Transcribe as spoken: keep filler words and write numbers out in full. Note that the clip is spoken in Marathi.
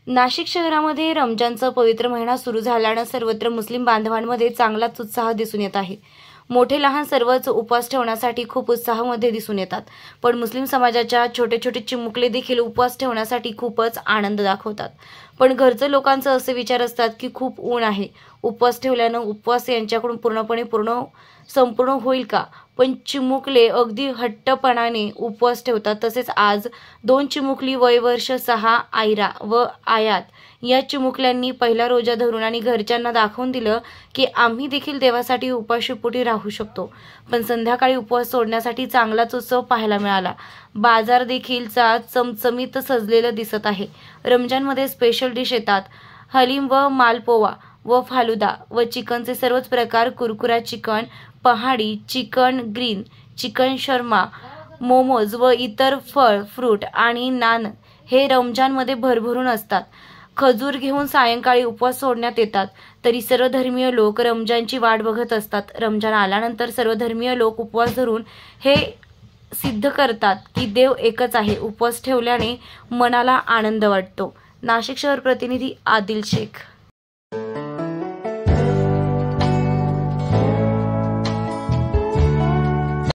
नाशिक शहरामध्ये रमजानचा पवित्र महिना सुरू झाल्यानं सर्वत्र मुस्लिम बांधवांमध्ये चांगलाच उत्साह दिसून येत आहे। मोठे लहान सर्वच उपवास ठेवण्यासाठी खूप उत्साहामध्ये दिसून येतात, पण मुस्लिम समाजाच्या छोटे छोटे चिमुकले देखील उपवास ठेवण्यासाठी खूपच आनंद दाखवतात। पण घरच्या लोकांचं असे विचार असतात की खूप ऊन आहे, उपवास ठेवल्यानं उपवास यांच्याकडून पूर्णपणे पूर्ण संपूर्ण होईल का? पण चिमुकले अगदी हट्टपणाने उपवास ठेवतात। तसेच आज दोन चिमुकली वय वर्ष सहा आयरा व आयात या चिमुकल्यांनी पहिला रोजा धरून आणि घरच्यांना दाखवून दिलं की आम्ही देखील देवासाठी उपाशीपोटी राहू शकतो। पण संध्याकाळी उपवास सोडण्यासाठी चांगलाच उत्सव पाहायला मिळाला। बाजार देखील चमचमीत सजलेलं दिसत आहे। रमजानमध्ये स्पेशल डिश येतात, हलीम व मालपोवा व फालुदा व चिकनचे सर्वच प्रकार, कुरकुरा चिकन, पहाडी chicken, green chicken, shawarma, momos व इतर फळ फ्रूट आणि नान हे रमजानमध्ये भरभरून असतात। खजूर घेऊन सायंकाळी उपवास सोडण्यात येतात। तरी सर्व धर्मीय लोक रमजानची वाट बघत असतात। रमजान आल्यानंतर सर्व धर्मीय लोक उपवास धरून हे सिद्ध करतात की देव एकच आहे। उपवास ठेवल्याने मनाला आनंद वाटतो। नाशिक शहर प्रतिनिधी आदिल शेख।